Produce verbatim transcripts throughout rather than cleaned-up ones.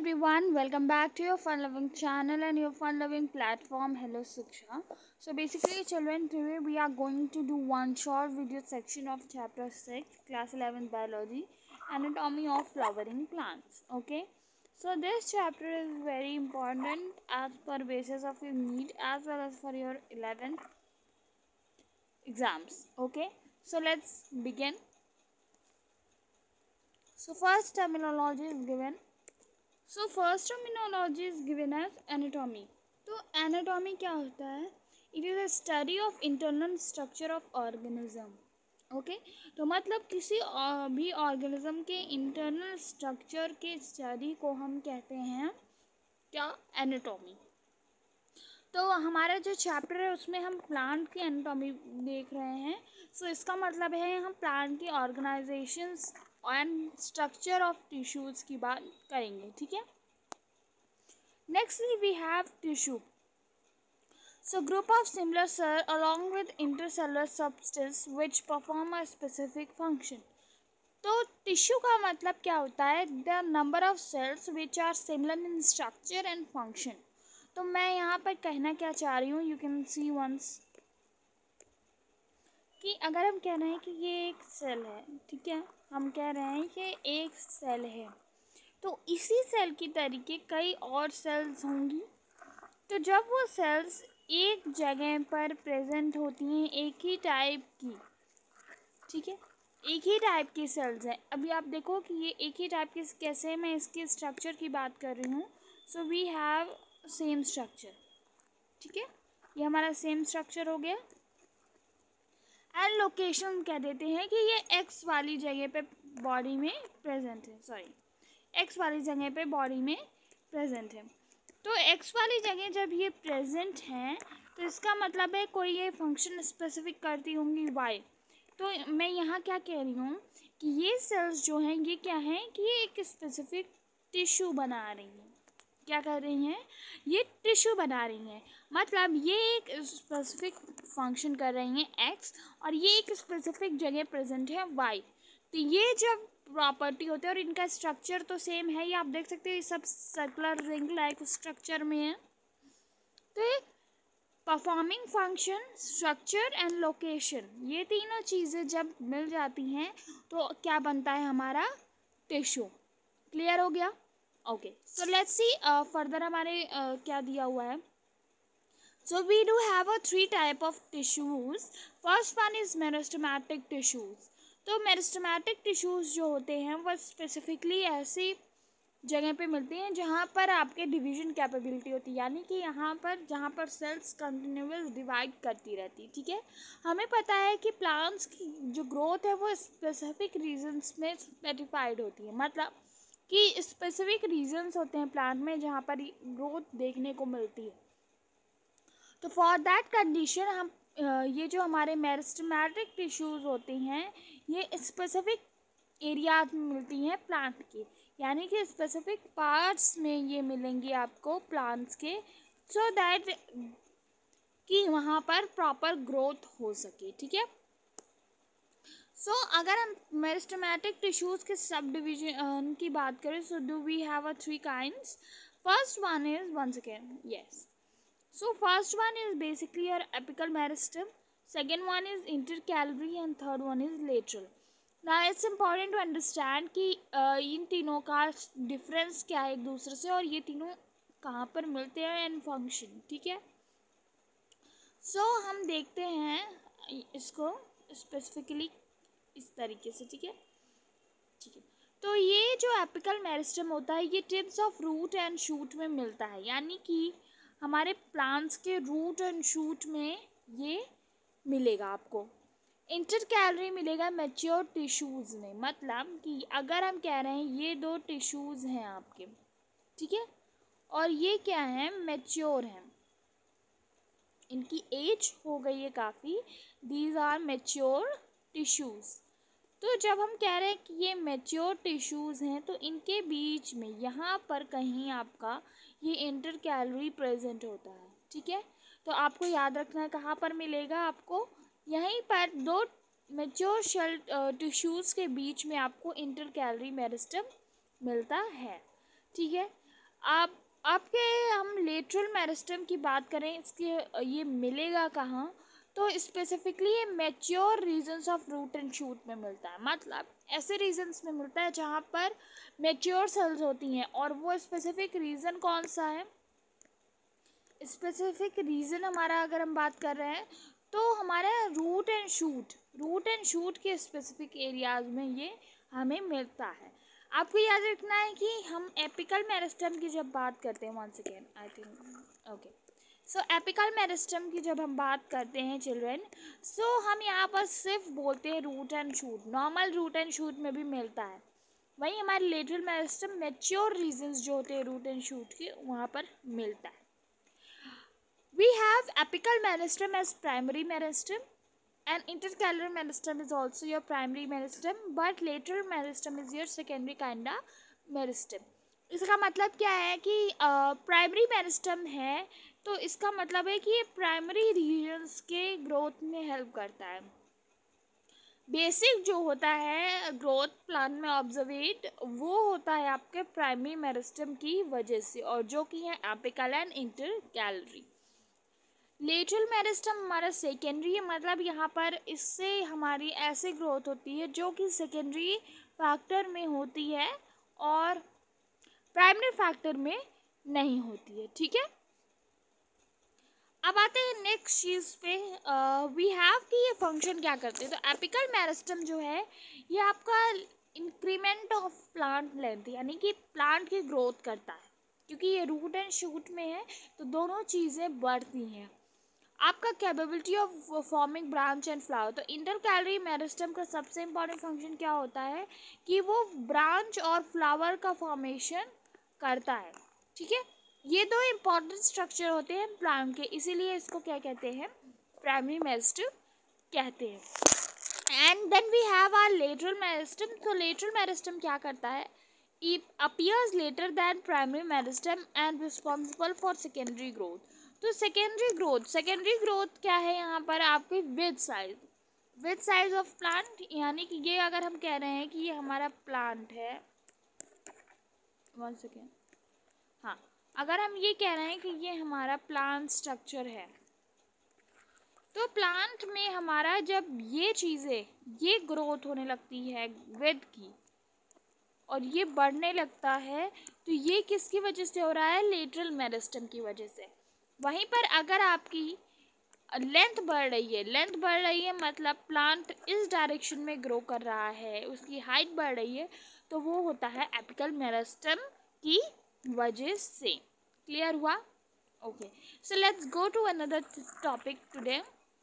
everyone, welcome back to your fun loving channel and your fun loving platform. Hello Siksha. So basically children, today we are going to do one short video section of chapter six, class eleven biology, anatomy of flowering plants. Okay, so this chapter is very important as per basis of your need as well as for your eleventh exams. Okay, so let's begin. So first terminology is given. So first terminology is given as anatomy. तो anatomy क्या होता है? It is a study of internal structure of organism. Okay, तो मतलब किसी भी organism के internal structure के स्टडी को हम कहते हैं क्या? एनाटॉमी. तो हमारा जो चैप्टर है उसमें हम प्लांट की एनाटॉमी देख रहे हैं. सो so, इसका मतलब है हम प्लांट की organisations and structure of tissues की बात करेंगे. ठीक है. Nextly we have tissue. So group of similar cell along with intercellular substance which perform a specific function. तो टिश्यू का मतलब क्या होता है? The number of cells which are similar in structure and function. तो मैं यहाँ पर कहना क्या चाह रही हूँ, यू कैन सी वंस, कि अगर हम कह रहे हैं कि ये एक सेल है, ठीक है, हम कह रहे हैं कि एक सेल है, तो इसी सेल की तरीके कई और सेल्स होंगी. तो जब वो सेल्स एक जगह पर प्रेजेंट होती हैं, एक ही टाइप की, ठीक है, एक ही टाइप की सेल्स हैं. अभी आप देखो कि ये एक ही टाइप की कैसे, मैं इसके स्ट्रक्चर की बात कर रही हूँ. So we have same structure. ठीक है, ये हमारा सेम स्ट्रक्चर हो गया. एंड लोकेशन कह देते हैं कि ये एक्स वाली जगह पे बॉडी में प्रेजेंट है. सॉरी, एक्स वाली जगह पे बॉडी में प्रेजेंट है. तो एक्स वाली जगह जब ये प्रेजेंट हैं तो इसका मतलब है कोई ये फंक्शन स्पेसिफिक करती होंगी वाई. तो मैं यहाँ क्या कह रही हूँ कि ये सेल्स जो हैं ये क्या हैं कि ये एक स्पेसिफिक टिश्यू बना रही हैं. क्या कर रही हैं? ये टिश्यू बना रही हैं. मतलब ये एक स्पेसिफिक फंक्शन कर रही हैं एक्स और ये एक स्पेसिफिक जगह प्रेजेंट है वाई. तो ये जब प्रॉपर्टी होते हैं और इनका स्ट्रक्चर तो सेम है, ये आप देख सकते हैं, ये सब सर्कुलर रिंग लाइक स्ट्रक्चर में है. तो ये performing function, structure and location, ये तीनों चीज़ें जब मिल जाती हैं तो क्या बनता है हमारा? टिश्यू. क्लियर हो गया? Okay, so let's see further हमारे uh, क्या दिया हुआ है. So we do have a three type of tissues. First one is meristematic tissues. तो मेरिस्टेमेटिक टिश्यूज जो होते हैं वो स्पेसिफिकली ऐसी जगह पे मिलते हैं जहाँ पर आपके डिवीजन कैपेबिलिटी होती है, यानी कि यहाँ पर जहाँ पर सेल्स कंटिन्यूअस डिवाइड करती रहती. ठीक है, हमें पता है कि प्लांट्स की जो ग्रोथ है वो स्पेसिफिक रीजन्स में स्पेसिफाइड होती है. मतलब कि स्पेसिफिक रीजन्स होते हैं प्लांट में जहाँ पर ग्रोथ देखने को मिलती है. तो फॉर दैट कंडीशन हम ये जो हमारे मेरिस्टेमेटिक टिश्यूज़ होते हैं ये स्पेसिफिक एरियाज में मिलती हैं प्लांट के, यानी कि स्पेसिफिक पार्ट्स में ये मिलेंगी आपको प्लांट्स के, सो दैट कि वहाँ पर प्रॉपर ग्रोथ हो सके. ठीक है. सो so, अगर हम मेरिस्टेमेटिक टिश्यूज़ के सब डिवीजन की बात करें, so do we have a three kinds. First one is once again yes. So first one is basically your apical meristem, second one is intercalary and third one is lateral. Now it's important to understand कि uh, इन तीनों का difference क्या है एक दूसरे से और ये तीनों कहाँ पर मिलते हैं एंड फंक्शन. ठीक है. सो so, हम देखते हैं इसको स्पेसिफिकली इस तरीके से. ठीक है. ठीक है. तो ये जो एपिकल मेरिस्टम होता है ये tips of root and shoot में मिलता है, यानी कि हमारे प्लांट्स के रूट एंड शूट में ये मिलेगा आपको. इंटरकैलरी मिलेगा मैच्योर टिश्यूज़ में. मतलब कि अगर हम कह रहे हैं ये दो टिश्यूज़ हैं आपके, ठीक है, और ये क्या है? मैच्योर हैं, इनकी एज हो गई है काफ़ी. These are mature tissues. तो जब हम कह रहे हैं कि ये मैच्योर टिश्यूज़ हैं तो इनके बीच में यहाँ पर कहीं आपका ये इंटरकैलरी प्रेजेंट होता है. ठीक है. तो आपको याद रखना है कहाँ पर मिलेगा आपको, यहीं पर दो मैच्योर शेल टिश्यूज़ के बीच में आपको इंटरकैलरी मेरिस्टम मिलता है. ठीक है. आप आपके हम लेटरल मेरिस्टम की बात करें, इसके ये मिलेगा कहाँ, तो स्पेसिफिकली ये mature regions of root and shoot में मिलता है। मतलब ऐसे रीजन्स में मिलता है जहाँ पर मैच्योर सेल्स होती हैं। और वो स्पेसिफिक रीज़न कौन सा है? स्पेसिफिक रीज़न हमारा अगर हम बात कर रहे हैं तो हमारा root and shoot root and shoot के स्पेसिफिक एरियाज में ये हमें मिलता है। आपको याद रखना है कि हम एपिकल मेरिस्टम की जब बात करते हैं, once again I think okay, so apical meristem की जब हम बात करते हैं चिल्ड्रन, सो so हम यहाँ पर सिर्फ बोलते हैं root and shoot. Normal root and shoot में भी मिलता है। वहीं हमारे लेटरल मेरिस्टम मैच्योर रीजन्स जो होते हैं रूट एंड शूट के, वहाँ पर मिलता है। We have apical meristem as primary meristem, and intercalary meristem is also your primary meristem, but lateral meristem is your secondary kind of meristem. इसका मतलब क्या है कि प्राइमरी uh, मेरिस्टम है, तो इसका मतलब है कि ये प्राइमरी रीजन्स के ग्रोथ में हेल्प करता है। बेसिक जो होता है ग्रोथ प्लान में ऑब्जर्वेट, वो होता है आपके प्राइमरी मेरिस्टम की वजह से, और जो कि है apical and intercalary. Lateral meristem हमारा सेकेंडरी है, मतलब यहाँ पर इससे हमारी ऐसे ग्रोथ होती है जो कि सेकेंडरी फैक्टर में होती है और प्राइमरी फैक्टर में नहीं होती है। ठीक है, अब आते हैं नेक्स्ट चीज़ पे। वी हैव कि ये फंक्शन क्या करते हैं। तो एपिकल मेरिस्टम जो है ये आपका इंक्रीमेंट ऑफ प्लांट लेंथ, यानी कि प्लांट की ग्रोथ करता है, क्योंकि ये रूट एंड शूट में है तो दोनों चीज़ें बढ़ती हैं। आपका capability of forming branch and flower, तो इंटरकैलरी मेरिस्टम का सबसे इम्पॉर्टेंट फंक्शन क्या होता है कि वो ब्रांच और फ्लावर का फॉर्मेशन करता है। ठीक है, ये दो इम्पॉर्टेंट स्ट्रक्चर होते हैं प्लांट के, इसीलिए इसको क्या कहते हैं, प्राइमरी मेरिस्टम कहते हैं। And then we have our lateral meristem. तो लेटरल मेरिस्टम क्या करता है, it appears later than primary meristem and responsible for secondary growth. तो सेकेंडरी ग्रोथ सेकेंडरी ग्रोथ क्या है यहाँ पर, आपकी with size with size of plant, यानी कि ये अगर हम कह रहे हैं कि ये हमारा प्लांट है, वन सेकेंड, हाँ, अगर हम ये कह रहे हैं कि ये हमारा प्लांट स्ट्रक्चर है, तो प्लांट में हमारा जब ये चीज़ें ये ग्रोथ होने लगती है विद की और ये बढ़ने लगता है, तो ये किसकी वजह से हो रहा है, लेटरल मेरिस्टम की वजह से। वहीं पर अगर आपकी लेंथ बढ़ रही है लेंथ बढ़ रही है मतलब प्लांट इस डायरेक्शन में ग्रो कर रहा है, उसकी हाइट बढ़ रही है, तो वो होता है एपिकल मेरिस्टम की वजह से। क्लियर हुआ? Okay, so let's go to another topic today,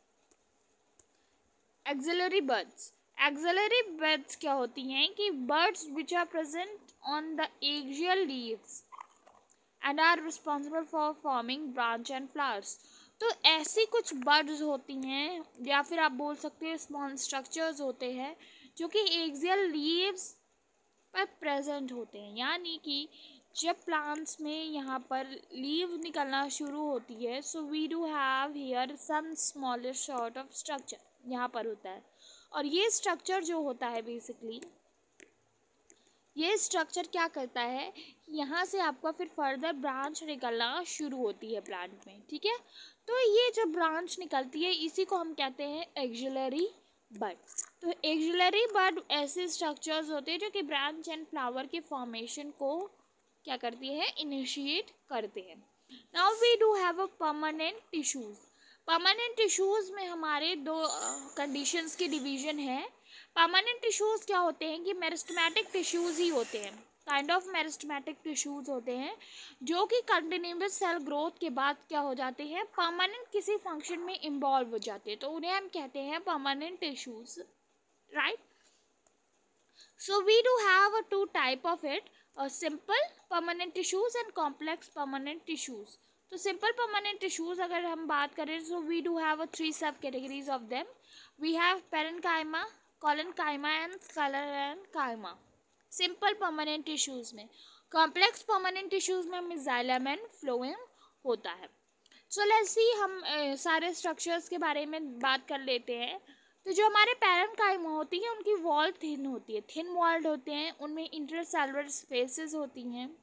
axillary buds. Axillary buds क्या होती हैं कि buds which are present on the axial leaves and are responsible for forming branch and flowers. तो ऐसी कुछ बर्ड्स होती हैं, या फिर आप बोल सकते हैं स्मॉल स्ट्रक्चर्स होते हैं जो कि एक्सियल लीव्स पर प्रेजेंट होते हैं, यानी कि जब प्लांट्स में यहाँ पर लीव निकलना शुरू होती है, so we do have here some smaller sort of structure यहाँ पर होता है। और ये स्ट्रक्चर जो होता है बेसिकली, ये स्ट्रक्चर क्या करता है, यहाँ से आपका फिर फर्दर ब्रांच निकलना शुरू होती है प्लांट में। ठीक है, तो ये जो ब्रांच निकलती है इसी को हम कहते हैं एक्सिलरी बड। तो एक्सिलरी बड ऐसे स्ट्रक्चर्स होते हैं जो कि ब्रांच एंड फ्लावर के फॉर्मेशन को क्या करती है, इनिशिएट करते हैं। Now we do have a permanent tissues. Permanent tissues में हमारे दो कंडीशंस की डिवीजन है। परमानेंट टिश्यूज क्या होते हैं कि मेरिस्टेमेटिक टिश्यूज ही होते हैं, काइंड ऑफ मेरिस्टेमेटिक टिश्यूज होते हैं जो कि कंटिन्यूअस सेल ग्रोथ के बाद क्या हो जाते हैं, परमानेंट किसी फंक्शन में इन्वॉल्व हो जाते हैं, तो उन्हें हम कहते हैं permanent tissues, right. So we do have a two type of it, simple permanent tissues and complex permanent tissues. तो सिंपल परमानेंट टिश्यूज अगर हम बात करें, so we do have a three sub categories of them. We have parenchyma, collenchyma and sclerenchyma, simple permanent tissues में। Complex permanent tissues में हमें xylem and phloem होता है। सो लेट्स सी, हम ए, सारे स्ट्रक्चर्स के बारे में बात कर लेते हैं। तो जो हमारे पेरेन्काइमा होती है उनकी वॉल थिन होती है, थिन वॉल्ड होते हैं, उनमें इंटरसेलुलर स्पेसेस होती हैं,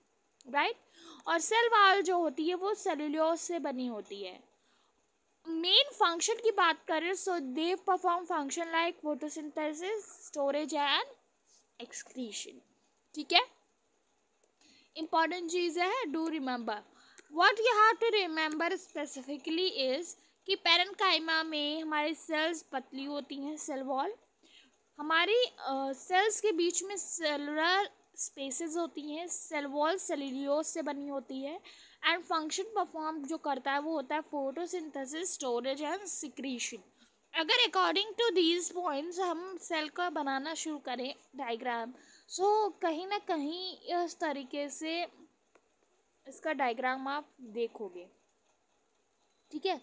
राइट। और सेल वॉल जो होती है वो सेल्यूलोज से बनी होती है। मेन फंक्शन की बात करें so they perform function like photosynthesis, storage and excretion. ठीक है, इंपॉर्टेंट चीज़ है, do remember what you have to remember specifically is कि पैरेन्काइमा में हमारी सेल्स पतली होती हैं, सेल वॉल। हमारी सेल्स uh, के बीच में सेलुलर स्पेसेस होती हैं, सेल वॉल सेल्यूलोज से बनी होती है। एंड फंक्शन परफॉर्म जो करता है वो होता है फोटोसिंथेसिस, स्टोरेज एंड सिक्रीशन। अगर अकॉर्डिंग टू दीज पॉइंट्स हम सेल का बनाना शुरू करें डायग्राम, सो so, कहीं ना कहीं इस तरीके से इसका डायग्राम आप देखोगे। ठीक है,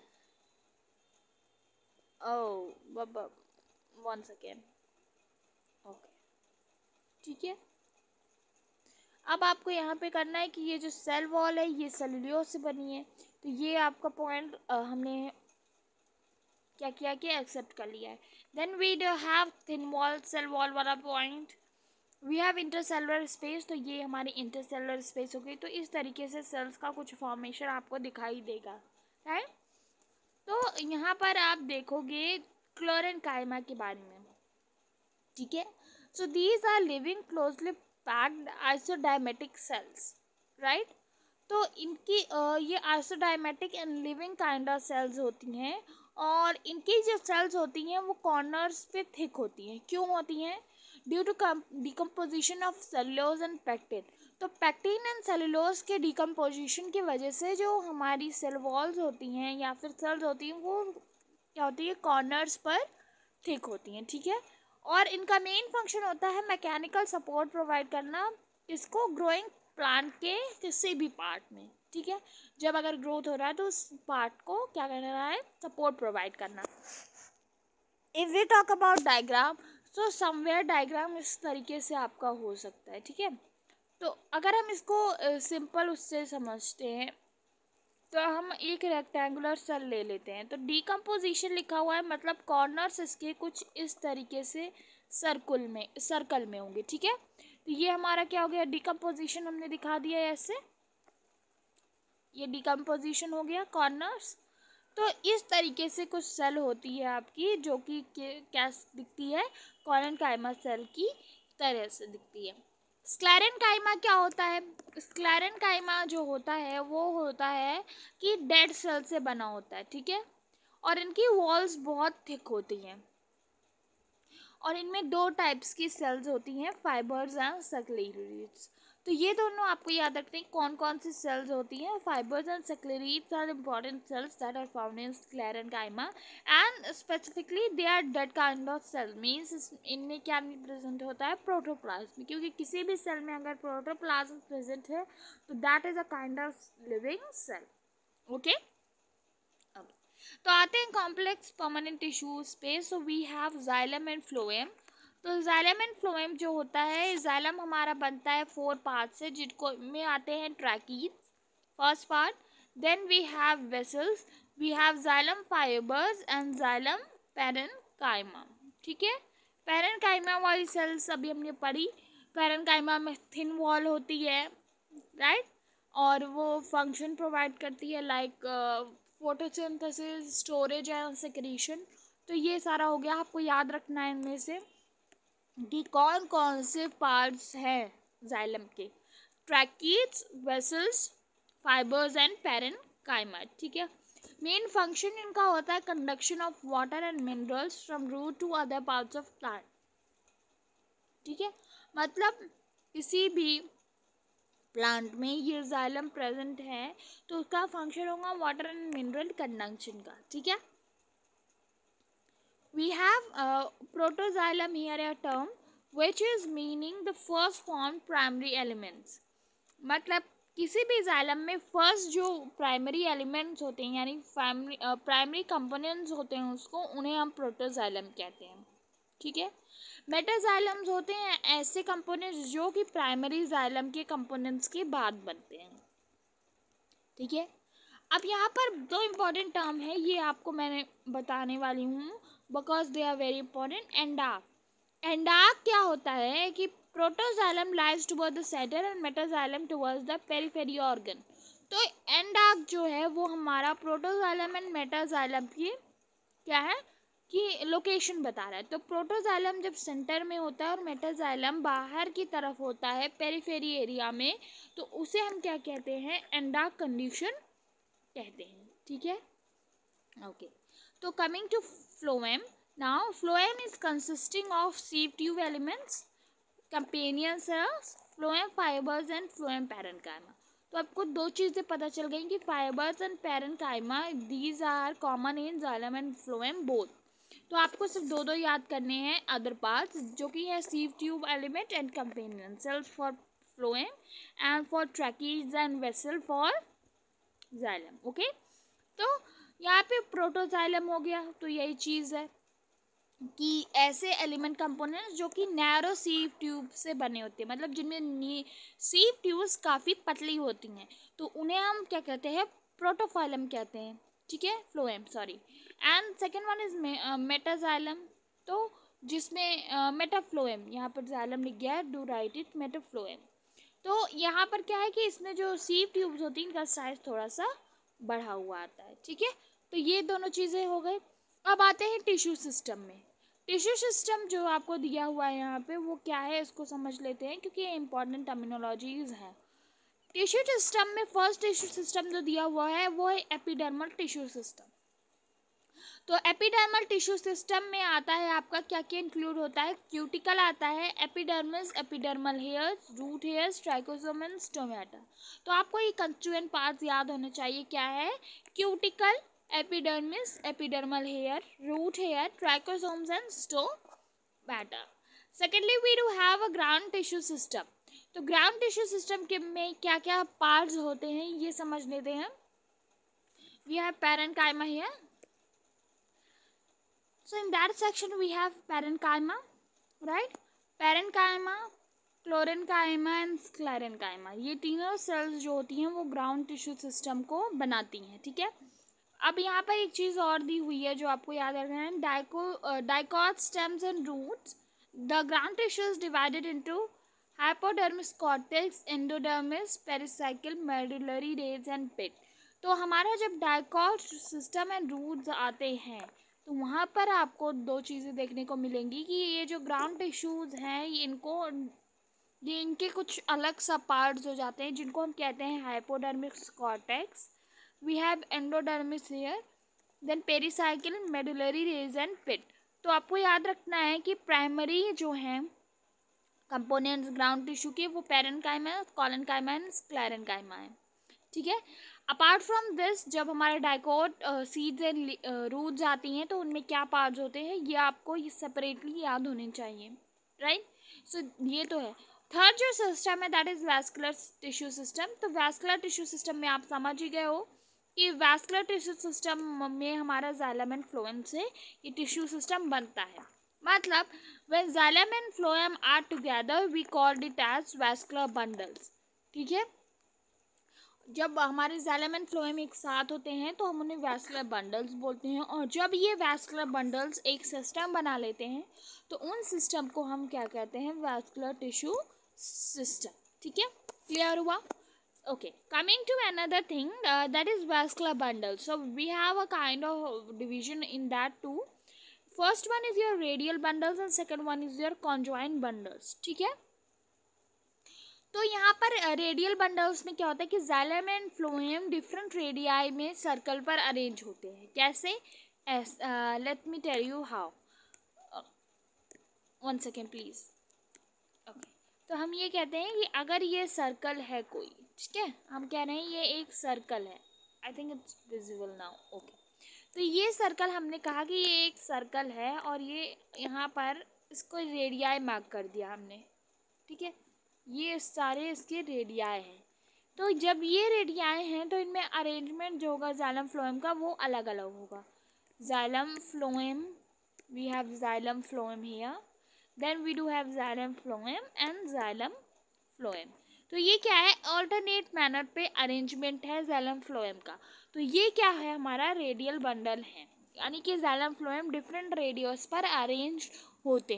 ओह वन सेकेंड, ओके ठीक है। अब आपको यहाँ पे करना है कि ये जो सेल वॉल है ये सेल्यूलोज से बनी है, तो ये आपका पॉइंट हमने क्या किया कि एक्सेप्ट कर लिया है। Then we do have thin wall, cell wall वाला point, we have intercellular space, तो ये हमारी इंटरसेलुलर स्पेस हो गई। तो इस तरीके से सेल्स का कुछ फॉर्मेशन आपको दिखाई देगा, राइट। तो यहाँ पर आप देखोगे क्लोरेन्काइमा के बारे में। ठीक है, so these are living closely packed isodiametric cells, right. तो इनकी uh, ये isodiametric and living kind of cells होती हैं। और इनकी जो सेल्स होती हैं वो कॉर्नर्स पे थिक होती हैं। क्यों होती हैं? Due to decomposition of cellulose and pectin. तो पेक्टिन एंड सेलुलोज के डिकम्पोजिशन की वजह से जो हमारी सेल वॉल्स होती हैं या फिर सेल्स होती हैं वो क्या होती है, कॉर्नर्स पर थिक होती हैं। ठीक है, और इनका मेन फंक्शन होता है मैकेनिकल सपोर्ट प्रोवाइड करना, इसको ग्रोइंग प्लांट के किसी भी पार्ट में। ठीक है, जब अगर ग्रोथ हो रहा है तो उस पार्ट को क्या करना है, सपोर्ट प्रोवाइड करना। If we talk about diagram, so somewhere diagram इस तरीके से आपका हो सकता है। ठीक है, तो अगर हम इसको सिंपल uh, उससे समझते हैं तो हम एक रेक्टेंगुलर सेल ले लेते हैं। तो डीकम्पोजिशन लिखा हुआ है मतलब कॉर्नर्स इसके कुछ इस तरीके से सर्कल में सर्कल में होंगे। ठीक है, तो ये हमारा क्या हो गया, डीकम्पोजिशन हमने दिखा दिया है ऐसे, ये डीकम्पोजिशन हो गया कॉर्नर्स। तो इस तरीके से कुछ सेल होती है आपकी जो कि क्या दिखती है, क्लोरेन्काइमा सेल की तरह से दिखती है। स्क्लेरेन्काइमा क्या होता है? स्क्लेरेन्काइमा जो होता है वो होता है कि डेड सेल से बना होता है। ठीक है, और इनकी वॉल्स बहुत थिक होती हैं और इनमें दो टाइप्स की सेल्स होती हैं, फाइबर्स एंड सक्लेरिड्स। तो ये दोनों आपको याद रखते हैं कौन कौन सी सेल्स होती हैं। Fibres and sclereids are important cells that are found in sclerenchyma and specifically they are dead kind of cell, means इनमें क्या नहीं प्रेजेंट होता है, प्रोटोप्लाज्म। क्योंकि किसी भी सेल में अगर प्रोटोप्लाज्म प्रेजेंट है तो that is a kind of living cell. Okay, तो आते हैं complex permanent tissue space. So we have xylem and phloem. तो जाइलम एंड फ्लोएम जो होता है, जाइलम हमारा बनता है फोर पार्ट से, जिनको में आते हैं tracheids first part, then we have vessels, we have xylem fibres and xylem parenchyma. ठीक है, पैरेन्काइमा वाली सेल्स अभी हमने पढ़ी। पैरेन्काइमा में थिन वॉल होती है, राइट, और वो फंक्शन प्रोवाइड करती है like photosynthesis, storage and secretion. तो ये सारा हो गया, आपको याद रखना है इनमें से कि कौन कौन से पार्ट्स हैं जाइलम के, tracheids, vessels, fibres and parenchyma. ठीक है, मेन फंक्शन इनका होता है conduction of water and minerals from root to other parts of plant. ठीक है, मतलब किसी भी प्लांट में ये जाइलम प्रेजेंट है तो उसका फंक्शन होगा वाटर एंड मिनरल कंडक्शन का। ठीक है, we have protoxylem here a term which is meaning the first form primary elements. मतलब किसी भी जाइलम में फर्स्ट जो प्राइमरी एलिमेंट्स होते हैं यानी प्राइमरी कंपोनेंट्स होते हैं उसको उन्हें हम प्रोटोजाइलम कहते हैं। ठीक है, मेटाजाइलम्स होते हैं ऐसे कंपोनेंट्स जो कि प्राइमरी जाइलम के कंपोनेंट्स के बाद बनते हैं। ठीक है, अब यहाँ पर दो इम्पॉर्टेंट टर्म है, ये आपको मैंने बताने वाली हूँ because they are very important. एंडा, एंडार्क क्या होता है कि protoxylem lies toward the centre and metaxylem towards the periphery organ. तो एंडार्क जो है वो हमारा प्रोटोजाइलम एंड मेटाजाइलम की क्या है कि लोकेशन बता रहा है। तो प्रोटोजाइलम जब सेंटर में होता है और मेटाजाइलम बाहर की तरफ होता है पेरिफेरी एरिया में, तो उसे हम क्या कहते हैं, एंडार्क कंडीशन कहते हैं। ठीक है, ओके। तो coming to phloem, now phloem is consisting of sieve tube elements, companion cells, phloem fibres and phloem parenchyma. तो आपको दो चीज़ें पता चल गई कि fibres and parenchyma these are common in xylem and phloem both. तो आपको सिर्फ दो दो याद करने हैं अदर पार्ट्स, जो कि है sieve tube element and companion cells for phloem and for tracheids and vessel for xylem. Okay, तो यहाँ पे प्रोटोजाइलम हो गया, तो यही चीज़ है कि ऐसे एलिमेंट कंपोनेंट्स जो कि नैरो सीव ट्यूब से बने होते हैं, मतलब जिनमें सीव ट्यूब्स काफ़ी पतली होती हैं, तो उन्हें हम क्या कहते हैं, प्रोटोफाइलम कहते हैं। ठीक है, phloem sorry. And second one is metaxylem, तो जिसमें मेटाफ्लोएम, यहाँ पर जाइलम लिख गया है, डू राइट इट मेटाफ्लोएम। तो यहाँ पर क्या है कि इसमें जो सीव ट्यूब्स होती हैं इनका साइज थोड़ा सा बढ़ा हुआ आता है। ठीक है, तो ये दोनों चीज़ें हो गई। अब आते हैं टिश्यू सिस्टम में। टिश्यू सिस्टम जो आपको दिया हुआ है यहाँ पे वो क्या है, इसको समझ लेते हैं क्योंकि ये इंपॉर्टेंट टर्मिनोलॉजीज हैं। टिश्यू सिस्टम में फर्स्ट टिश्यू सिस्टम जो दिया हुआ है वो है एपिडर्मल टिश्यू सिस्टम। तो एपिडर्मल टिश्यू सिस्टम में आता है आपका क्या क्या इंक्लूड होता है, क्यूटिकल आता है, epidermis, epidermal hairs, root hairs, trichomes and stomata. तो आपको ये कंस्टिट्यूएंट पार्ट्स याद होने चाहिए, क्या है, cuticle, epidermis, epidermal hair, root hair, trichosomes and stomata. Secondly we do have a ground tissue system. तो ग्राउंड टिश्यू सिस्टम के में क्या क्या पार्ट्स होते हैं ये समझ लेते हैं। We have parenchyma here, so in that section we have parenchyma, right? Parenchyma, chlorenchyma and sclerenchyma, ये तीनों सेल्स जो होती हैं वो ग्राउंड टिश्यू सिस्टम को बनाती हैं। ठीक है, अब यहाँ पर एक चीज़ और दी हुई है जो आपको याद रखना है, dico dicot stems and roots. The ground tissue is divided into hypodermis, cortex, endodermis, pericycle, medullary rays and pith. तो हमारा जब डाइकॉट सिस्टम एंड रूट्स आते हैं तो वहाँ पर आपको दो चीज़ें देखने को मिलेंगी कि ये जो ग्राउंड टिश्यूज़ हैं इनको ये इनके कुछ अलग सा पार्ट्स हो जाते हैं जिनको हम कहते हैं hypodermis cortex, we have endodermis here, then pericycle, medullary rays and pith. तो आपको याद रखना है कि प्राइमरी जो हैं कंपोनेंट्स ग्राउंड टिश्यू के वो पैरेन्काइमा, कोलेनकाइमा एंड स्क्लेरेन्काइमा है। ठीक है, अपार्ट फ्रॉम दिस जब हमारे डाइकोट सीड्स एंड रूट्स आती हैं तो उनमें क्या पार्ट्स होते हैं ये आपको ये सेपरेटली याद होने चाहिए, राइट। सो ये तो है। थर्ड जो सिस्टम है that is vascular tissue system. तो वैस्कुलर टिश्यू सिस्टम में आप समझ ही गए हो कि वैस्कुलर टिश्यू सिस्टम में हमारा जाइलम एंड फ्लोएम से ये टिश्यू सिस्टम बनता है। मतलब when xylem and phloem are together we called it as vascular bundles. ठीक है, जब हमारे जाइलम एंड फ्लोएम एक साथ होते हैं तो हम उन्हें वैस्कुलर बंडल्स बोलते हैं, और जब ये वैस्कुलर बंडल्स एक सिस्टम बना लेते हैं तो उन सिस्टम को हम क्या कहते हैं, वैस्कुलर टिश्यू सिस्टम। ठीक है, क्लियर हुआ? Okay, coming to another thing that is vascular bundle. So we have a kind of division in that two. First one is your radial bundles and second one is your conjoint bundles. ठीक है, तो यहाँ पर radial bundles में क्या होता है कि xylem and phloem different radii में सर्कल पर अरेंज होते हैं। कैसे? Let me tell you how, one second please. Okay, तो हम ये कहते हैं कि अगर ये सर्कल है कोई, ठीक है, हम कह रहे हैं ये एक सर्कल है, I think it's visible now. Okay, तो ये सर्कल हमने कहा कि ये एक सर्कल है और ये यहाँ पर इसको रेडियाई मार्क कर दिया हमने। ठीक है, ये सारे इसके रेडियाई हैं। तो जब ये रेडियाई हैं तो इनमें अरेंजमेंट जो होगा जाइलम फ्लोएम का वो अलग अलग होगा। Xylem phloem, we have xylem phloem here, then we do have xylem phloem and xylem phloem. तो ये क्या है, ऑल्टरनेट मैनर पे अरेंजमेंट है जाइलम फ्लोएम का। तो ये क्या है, हमारा रेडियल बंडल है, यानी कि जाइलम फ्लोएम डिफरेंट रेडियस पर अरेंज होते हैं।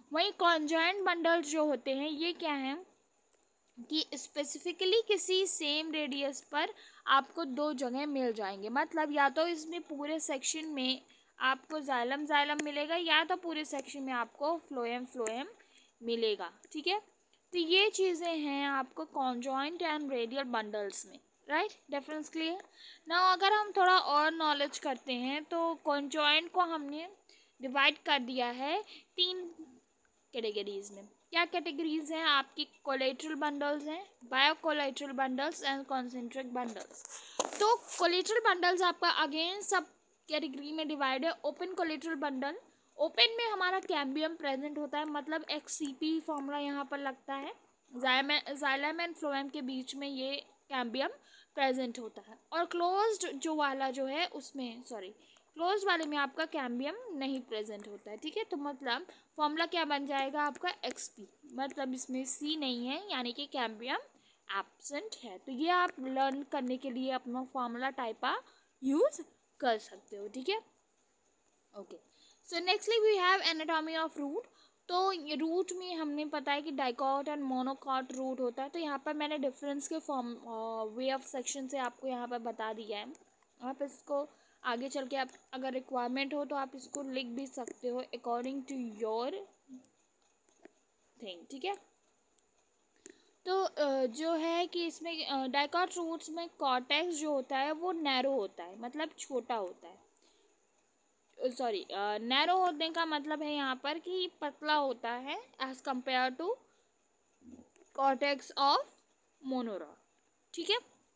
वहीं कॉन्जॉइंट बंडल्स जो होते हैं ये क्या हैं कि स्पेसिफिकली किसी सेम रेडियस पर आपको दो जगह मिल जाएंगे, मतलब या तो इसमें पूरे सेक्शन में आपको जाइलम जाइलम मिलेगा या तो पूरे सेक्शन में आपको फ्लोएम फ्लोएम मिलेगा, ठीक है। तो ये चीज़ें हैं आपको कॉन्जॉइंट एंड रेडियल बंडल्स में, राइट। डिफरेंस क्लियर ना। अगर हम थोड़ा और नॉलेज करते हैं तो कॉन्जॉइंट को हमने डिवाइड कर दिया है तीन कैटेगरीज में। क्या कैटेगरीज हैं आपकी? कोलेटरल बंडल्स हैं, bio collateral bundles and concentric bundles. तो कोलेटरल बंडल्स आपका अगेन सब कैटेगरी में डिवाइड है। ओपन कोलेटरल बंडल, ओपन में हमारा कैम्बियम प्रेजेंट होता है, मतलब एक्ससीपी फॉर्मूला यहाँ पर लगता है, जाइलम एंड फ्लोएम के बीच में ये कैम्बियम प्रेजेंट होता है। और क्लोज्ड जो वाला जो है उसमें, सॉरी क्लोज वाले में आपका कैम्बियम नहीं प्रेजेंट होता है, ठीक है। तो मतलब फॉर्मूला क्या बन जाएगा आपका एक्स पी, मतलब इसमें सी नहीं है यानी कि कैम्बियम एब्सेंट है। तो ये आप लर्न करने के लिए अपना फॉर्मूला टाइपा यूज कर सकते हो, ठीक है। Okay, so nextly we have anatomy of root. तो रूट में हमने पता है कि डाइकॉट एंड मोनोकॉट रूट होता है। तो यहाँ पर मैंने डिफरेंस के फॉर्म वे ऑफ सेक्शन से आपको यहाँ पर बता दिया है। आप इसको आगे चल के आप अगर रिक्वायरमेंट हो तो आप इसको लिख भी सकते हो अकॉर्डिंग टू योर थिंग, ठीक है। तो जो है कि इसमें डाइकॉट रूट्स में कॉर्टेक्स जो होता है वो नैरो होता है, मतलब छोटा होता है। सॉरी, नैरो होने का मतलब है यहाँ पर कि पतला होता है as compare to cortex of मोनोरॉड, ठीक है।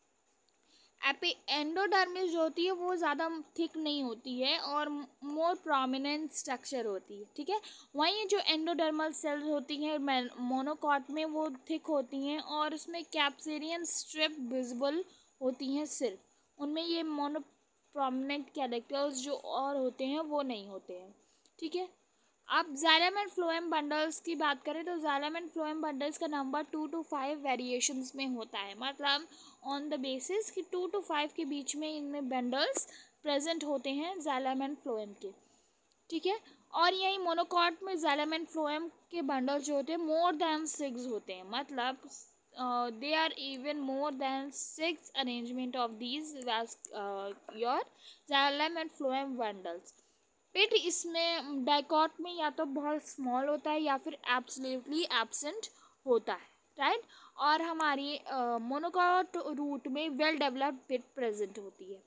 एपी एंडोडर्मिस जो होती है वो ज़्यादा थिक नहीं होती है और मोर प्रोमिनेंट स्ट्रक्चर होती है, ठीक है। वहीं जो एंडोडर्मल सेल्स होती हैं मोनोकॉट में वो थिक होती हैं और उसमें कैप्सेरियन स्ट्रिप विजिबल होती हैं सिर्फ, उनमें ये मोनो प्रोमिनेंट कैरेक्टर्स जो और होते हैं वो नहीं होते हैं, ठीक है। अब जाइलम एंड फ्लोएम बंडल्स की बात करें तो जाइलम एंड फ्लोएम बंडल्स का number two to five variations में होता है, मतलब ऑन द बेसिस कि टू टू फाइव के बीच में इनमें बंडल्स प्रेजेंट होते हैं जाइलम एंड फ्लोएम के, ठीक है। और यही मोनोकॉट में जाइलम एंड फ्लोएम के बंडल्स जो होते हैं मोर देन सिक्स होते हैं, मतलब they are even more than six arrangement of these your xylem and phloem bundles. Pith इसमें डाइकॉट में या तो बहुत स्मॉल होता है या फिर एब्सोल्युटली एब्सेंट होता है, राइट। और हमारी मोनोकॉट रूट में वेल डेवलप्ड पिट प्रेजेंट होती है,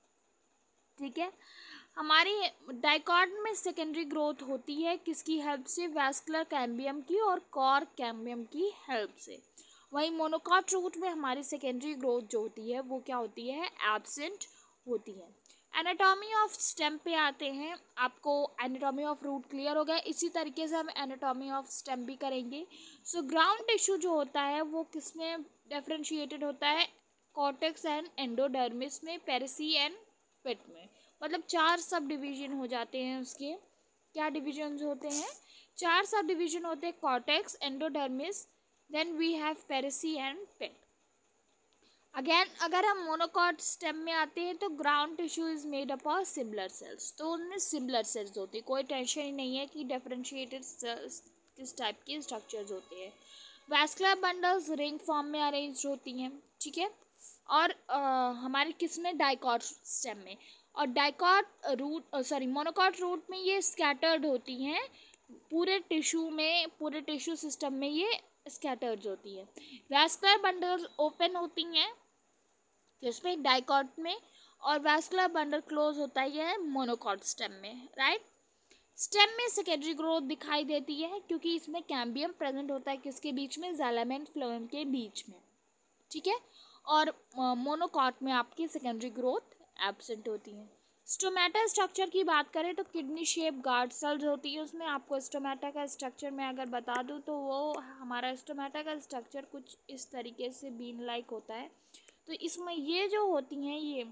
ठीक है। हमारी डाइकॉट में सेकेंडरी ग्रोथ होती है किसकी हेल्प से? वैस्कुलर कैम्बियम की और कॉर कैम्बियम की हेल्प से। वहीं मोनोकॉट रूट में हमारी सेकेंडरी ग्रोथ जो होती है वो क्या होती है? एब्सेंट होती है। एनाटॉमी ऑफ स्टेम पे आते हैं। आपको एनाटॉमी ऑफ रूट क्लियर हो गया, इसी तरीके से हम एनाटॉमी ऑफ स्टेम भी करेंगे। सो ग्राउंड टिश्यू जो होता है वो किस में डिफरेंशिएटेड होता है? कॉर्टेक्स एंड एंडोडर्मिस में, पेरिसी एंड पिट में, मतलब चार सब डिवीजन हो जाते हैं उसके। क्या डिवीजन होते हैं? चार सब डिवीजन होते हैं, cortex, endodermis, then we have पेरिसी एंड पिट। अगेन अगर हम मोनोकॉट स्टेम में आते हैं तो ground tissue is made up of similar cells, तो उनमें सिमिलर सेल्स होती है, कोई टेंशन ही नहीं है कि डिफरेंशिएटेड किस टाइप के स्ट्रक्चर्स होते हैं। वैस्कुलर बंडल्स रिंग फॉर्म में अरेंज होती हैं, ठीक है। और uh, हमारे किस में? डाइकॉट स्टेम में। और dicot root sorry monocot root में ये स्कैटर्ड होती हैं पूरे टिश्यू में, पूरे टिश्यू सिस्टम में ये स्कैटर्ड होती है। वैस्कुलर बंडल्स ओपन होती हैं जिसमें डाइकॉट में, और वैस्कुलर बंडल क्लोज होता है ये मोनोकॉट स्टेम में, राइट। स्टेम में सेकेंडरी ग्रोथ दिखाई देती है क्योंकि इसमें कैम्बियम प्रेजेंट होता है किसके बीच में? जाइलम एंड फ्लोएम के बीच में, ठीक है। और मोनोकॉट में आपकी सेकेंडरी ग्रोथ एब्सेंट होती है। स्टोमेटा स्ट्रक्चर की बात करें तो किडनी शेप गार्ड सेल्स होती है उसमें। आपको स्टोमेटा का स्ट्रक्चर मैं अगर बता दूं तो वो हमारा स्टोमेटा का स्ट्रक्चर कुछ इस तरीके से बीन लाइक होता है। तो इसमें ये जो होती हैं ये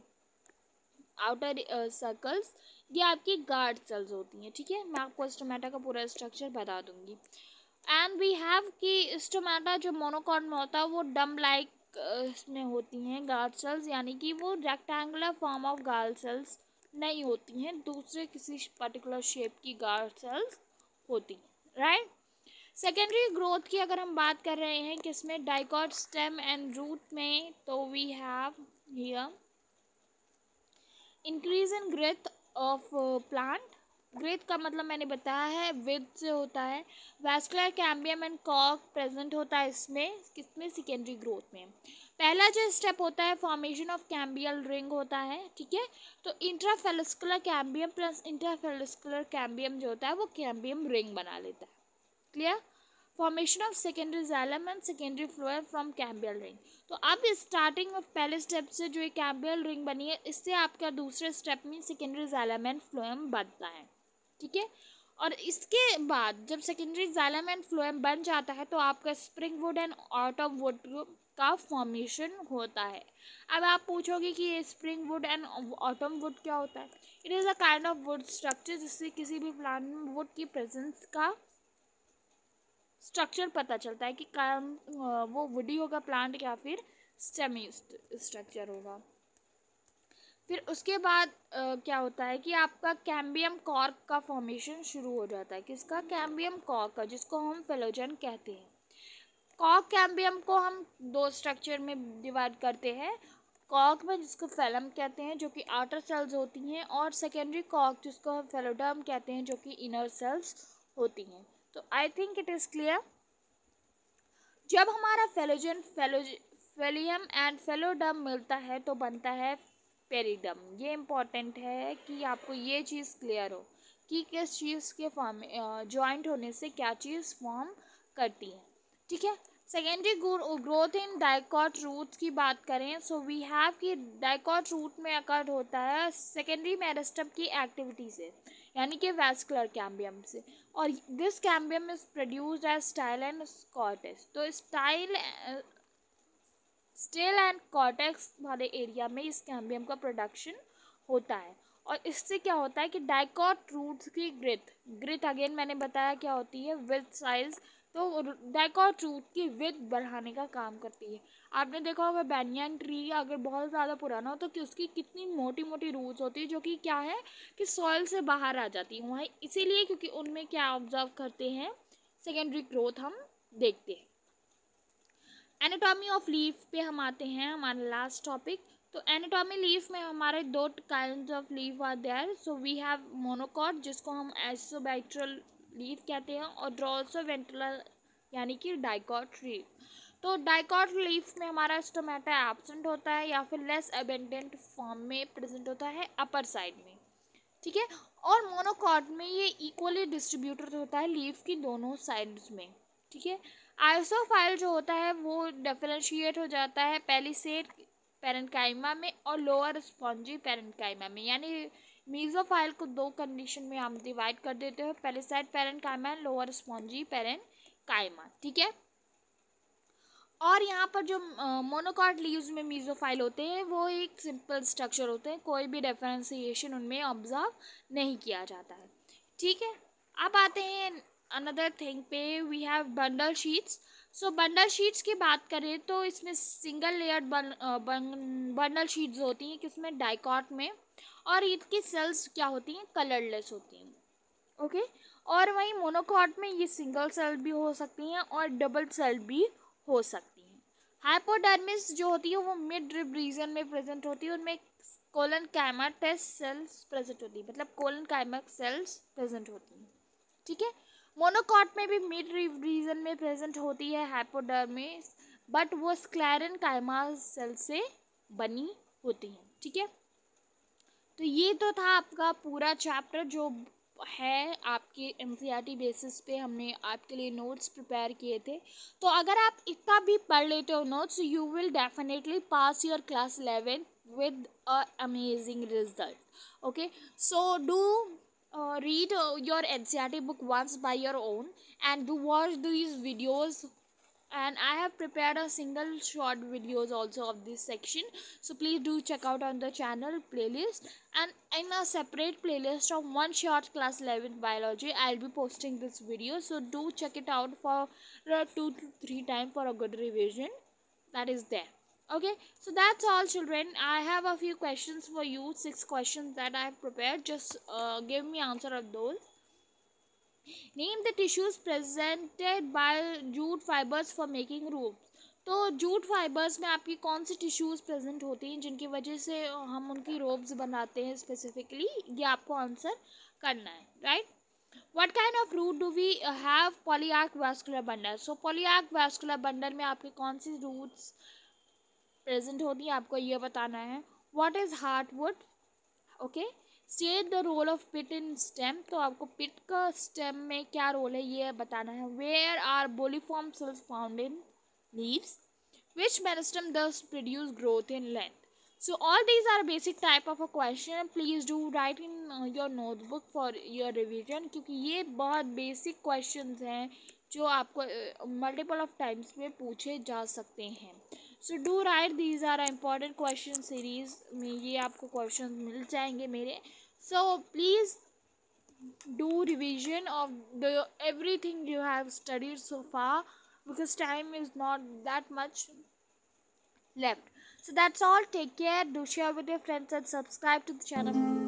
आउटर सर्कल्स ये आपकी गार्ड सेल्स होती हैं, ठीक है। मैं आपको स्टोमेटा का पूरा स्ट्रक्चर बता दूंगी। एंड वी हैव कि स्टोमेटा जो मोनोकॉट में होता है वो डम लाइक इसमें होती हैं गार्ड सेल्स, यानी कि वो rectangular form of guard cells नहीं होती हैं, दूसरे किसी पर्टिकुलर शेप की गार्ड सेल्स होती हैं, राइट। सेकेंडरी ग्रोथ की अगर हम बात कर रहे हैं किसमें, डाइकॉट, स्टेम एंड रूट में, तो we have here increase in growth of plant. Growth का मतलब मैंने बताया है विद से होता है। Vascular cambium and cork present होता है इसमें, किसमें, सेकेंडरी ग्रोथ में। पहला जो स्टेप होता है फॉर्मेशन ऑफ कैम्बियल रिंग होता है, ठीक है। तो intrafascicular cambium plus intrafascicular cambium जो होता है वो कैम्बियम रिंग बना लेता है। Clear. Formation of secondary xylem and secondary phloem from cambial ring. तो अब स्टार्टिंग में पहले स्टेप से जो एक कैम्बियल रिंग बनी है, इससे आपका दूसरे स्टेप में सेकेंडरी जाइलम एंड फ्लोएम बनता है, ठीक है। और इसके बाद जब सेकेंडरी जाइलम एंड फ्लोएम बन जाता है तो आपका spring wood and autumn wood का फॉर्मेशन होता है। अब आप पूछोगे कि ये spring wood and autumn wood क्या होता है। It is a kind of wood structure जिससे किसी भी प्लांट में वुड की प्रेजेंस का स्ट्रक्चर पता चलता है कि काम वो वुडी होगा प्लांट या फिर स्टेमी स्ट्रक्चर होगा। फिर उसके बाद आ, क्या होता है कि आपका कैम्बियम कॉर्क का फॉर्मेशन शुरू हो जाता है। किसका, कैम्बियम कॉर्क का, जिसको हम फेलोजन कहते हैं। कॉर्क कैम्बियम को हम दो स्ट्रक्चर में डिवाइड करते हैं। कॉर्क में जिसको फेलम कहते हैं जो कि आउटर सेल्स होती हैं, और सेकेंडरी कॉर्क जिसको हम फेलोडर्म कहते हैं जो कि इनर सेल्स होती हैं। तो I think it is clear. जब हमारा फेलोजन फेलोज फेलियम एंड फेलोडर्म मिलता है तो बनता है पेरिडम। ये इम्पॉर्टेंट है कि आपको ये चीज़ क्लियर हो कि किस चीज़ के फॉर्म जॉइंट होने से क्या चीज़ फॉर्म करती है, ठीक है। Secondary growth in dicot roots की बात करें, सो वी हैव कि डाइकॉट रूट में अकर होता है सेकेंडरी मेरिस्टेम की एक्टिविटी से, यानी कि वैस्कुलर कैम्बियम से। और this cambium is produced as stele and cortex. तो स्टाइल स्टेल एंड कॉर्टेक्स वाले एरिया में इस कैम्बियम का प्रोडक्शन होता है। और इससे क्या होता है कि डाइकॉट रूट्स की ग्रिथ ग्रिथ अगेन मैंने बताया क्या होती है, विथ साइज। तो डाइकॉट रूट की विथ बढ़ाने का काम करती है। आपने देखा होगा बैनियन ट्री अगर बहुत ज़्यादा पुराना हो तो कि उसकी कितनी मोटी मोटी रूट्स होती है जो कि क्या है कि सॉइल से बाहर आ जाती है वहाँ, इसीलिए क्योंकि उनमें क्या ऑब्जर्व करते हैं, सेकेंडरी ग्रोथ हम देखते हैं। एनाटॉमी ऑफ लीफ पे हम आते हैं, हमारा लास्ट टॉपिक। तो एनाटॉमी लीफ में हमारे दो kind of leaf are there. So we have monocot जिसको हम एसोबैक्ट्रल लीफ कहते हैं, और ड्रॉसो वेंट्रल यानी कि डाइकॉट लीफ। तो डाइकॉट लीफ में हमारा स्टोमेटा एब्सेंट होता है या फिर लेस एबेंडेंट फॉर्म में प्रेजेंट होता है अपर साइड में, ठीक है। और मोनोकॉट में ये इक्वली डिस्ट्रीब्यूटेड होता है लीफ की दोनों साइड्स में, ठीक है। आइसोफाइल जो होता है वो डिफरेंशिएट हो जाता है पेलिसेड पैरेन्काइमा में और लोअर स्पॉन्जी पैरेन्काइमा में, यानी मीजोफाइल को दो कंडीशन में हम डिवाइड कर देते हैं, palisade parenchyma and lower spongy parenchyma, ठीक है। और यहाँ पर जो मोनोकॉट लीव्स में मीजोफाइल होते हैं वो एक सिंपल स्ट्रक्चर होते हैं, कोई भी डिफरेंशिएशन उनमें ऑब्जर्व नहीं किया जाता है, ठीक है। अब आते हैं अनदर थिंग पे, we have bundle sheaths. So bundle sheaths की बात करें तो इसमें सिंगल लेयर बंडल शीट्स होती हैं किसमें, डाइकॉट में। और इनकी सेल्स क्या होती हैं, कलरलेस होती हैं, ओके। और वहीं मोनोकॉट में ये सिंगल सेल भी हो सकती हैं और डबल सेल भी हो सकती हैं। हाइपोडर्मिस जो होती है वो मिड रिब रीजन में प्रेजेंट होती है, उनमें कोलन काइमाटेस सेल्स प्रेजेंट होती है, मतलब कोलन काइमक सेल्स प्रेजेंट होती हैं, ठीक है। मोनोकॉट में भी मिड रिब रीजन में प्रेजेंट होती है हाइपोडर्मिस, बट वो स्क्लेरन काइमा सेल से बनी होती हैं, ठीक है। तो ये तो था आपका पूरा चैप्टर जो है आपके एनसीईआरटी बेसिस पे हमने आपके लिए नोट्स प्रिपेयर किए थे। तो अगर आप इतना भी पढ़ लेते हो notes, you will definitely pass your class eleven with a amazing result. Okay, so do uh, read uh, your N C E R T book once by your own and do watch these videos, and I have prepared a single short videos also of this section, so please do check out on the channel playlist, and in a separate playlist of one short class eleven biology I'll be posting this video, so do check it out for uh, two to three times for a good revision that is there. Okay, so that's all children. I have a few questions for you, six questions that I have prepared. Just uh, give me answer of those. Name the tissues presented by jute fibres for making ropes. तो jute fibres में आपकी कौन सी tissues present होती हैं जिनकी वजह से हम उनकी रोब्स बनाते हैं स्पेसिफिकली, ये आपको आंसर करना है, right. What kind of root do we have polyak vascular bundle? So polyak vascular bundle में आपके कौन सी roots प्रेजेंट होती है आपको ये बताना है। What is heartwood? Okay, state the role of pith in stem, तो आपको पिट का स्टेम में क्या रोल है ये बताना है। Where are bulliform cells found in leaves, which meristem does produce growth in length. So all these are basic type of a question. Please do write in uh, your notebook for your revision, क्योंकि ये बहुत basic questions हैं जो आपको multiple of times में पूछे जा सकते हैं। So do right, these are important question series में ये आपको क्वेश्चन मिल जाएंगे मेरे। So please do revision of the everything you have studied so far, because time is not that much left. So that's all. Take care. Do share with your friends and subscribe to the channel.